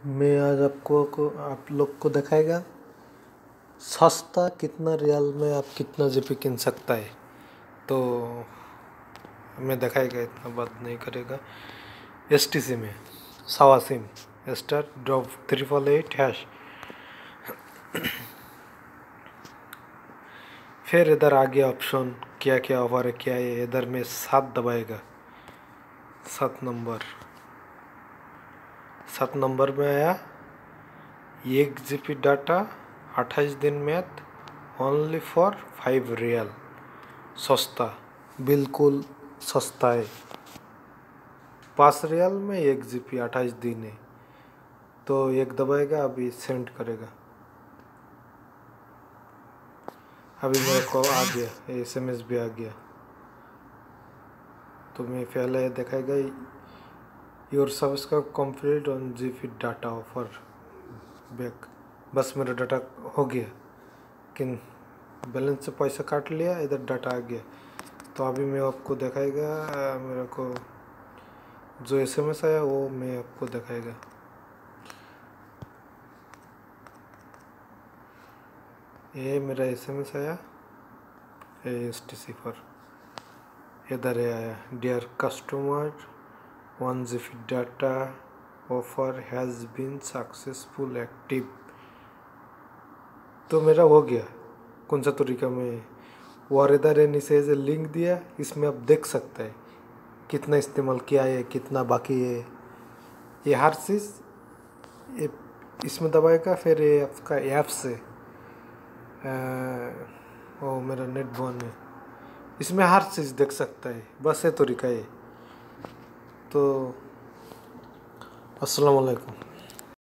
मैं आज आप लोग को दिखाएगा सस्ता कितना रियल में आप कितना जीपी किन सकता है। तो मैं दिखाएगा, इतना बात नहीं करेगा। एसटीसी में सावा सिम स्टार ड्रॉप 388#। फिर इधर आ गया ऑप्शन क्या क्या ऑफर है क्या है। इधर में 7 दबाएगा, 7 नंबर में आया 1 GB डाटा 28 दिन मैथ ओनली फॉर 5 रियल। सस्ता, बिल्कुल सस्ता है। 5 रियल में 1 GB 28 दिन है। तो एक दबाएगा, अभी सेंड करेगा। अभी मेरे को आ गया, SMS भी आ गया। तो मैं पहले दिखाएगा your subscribe complete on GB data offer back. बस मेरा डाटा हो गया, लेकिन बैलेंस से पैसा काट लिया, इधर डाटा आ गया। तो अभी मैं आपको दिखाएगा, मेरे को जो SMS आया वो मैं आपको दिखाएगा। ये मेरा SMS आया STC पर। इधर आया dear customer 1 GB data offer has been successful active. तो मेरा हो गया। कौन सा तरीका में, और इधर नीचे से लिंक दिया, इसमें आप देख सकते हैं कितना इस्तेमाल किया है, कितना बाकी है। ये हर चीज़ इसमें दबाएगा। फिर ये आपका ऐप से ओ मेरा नेट बंद है, इसमें हर चीज़ देख सकता है। बस ये तरीका है। तो अस्सलाम वालेकुम।